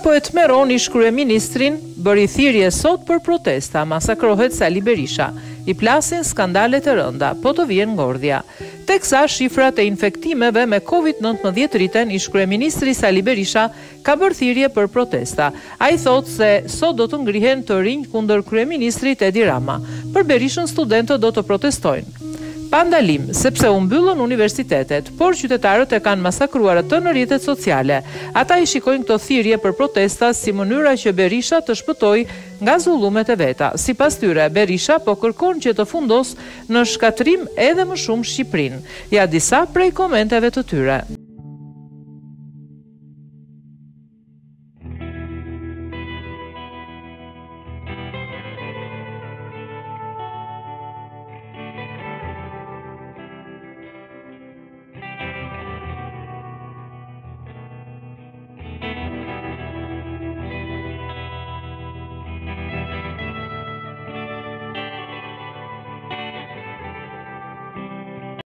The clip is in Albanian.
po e tmeron ish kryeministrin, bëri thirrje sot për protesta, masakrohet Sali Berisha. I plasin skandalet e rënda, po të vjen ngordhja. Teksa shifrat e infektimeve me COVID-19 rriten, ish kryeministri Sali Berisha ka bërë thirrje për protesta. Ai thotë se sot do të ngrihen të rinj kundër kryeministrit Edi Rama. Për Berishën studentët do të protestojnë. Pa ndalim, sepse u mbyllën universitetet, por qytetarët e kanë masakruar atë në rrjetet sociale. Ata i shikojnë këto thirrje për protesta si mënyra që Berisha të shpëtojë nga zullumet e veta. Sipas tyre, Berisha po kërkon që të fundos në shkatrim edhe më shumë Shqipërinë. Ja disa prej komenteve të tyre.